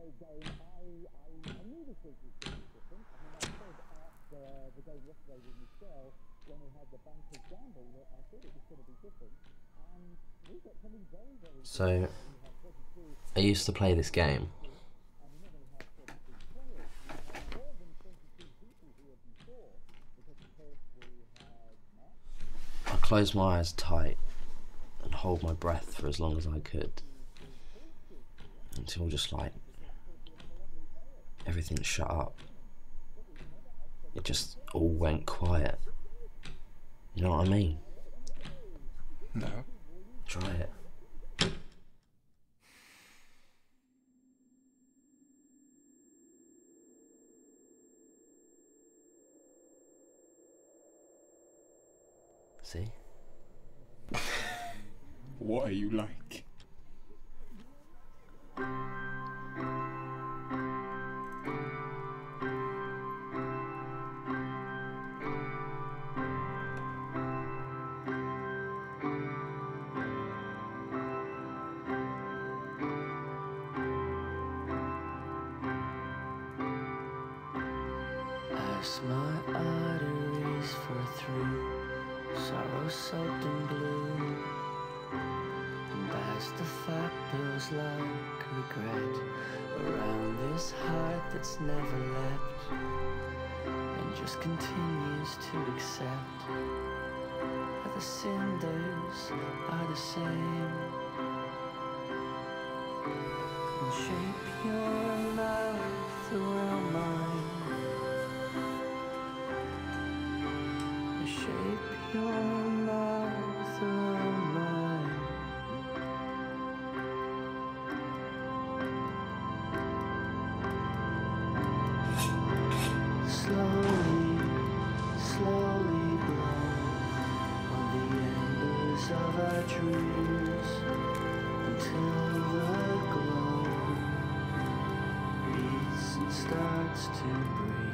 So, I used to play this game. I closed my eyes tight and hold my breath for as long as I could, until just like everything shut up. It just all went quiet. You know what I mean? No. Try it. See? What are you like? As my arteries for through sorrow soaked in blue, and as the fat pills like regret around this heart that's never leapt and just continues to accept that the cinders are the same and shape your mouth around mine. Shape your mouth around mine. Slowly, slowly blow on the embers of our dreams until the glow beats and starts to breathe.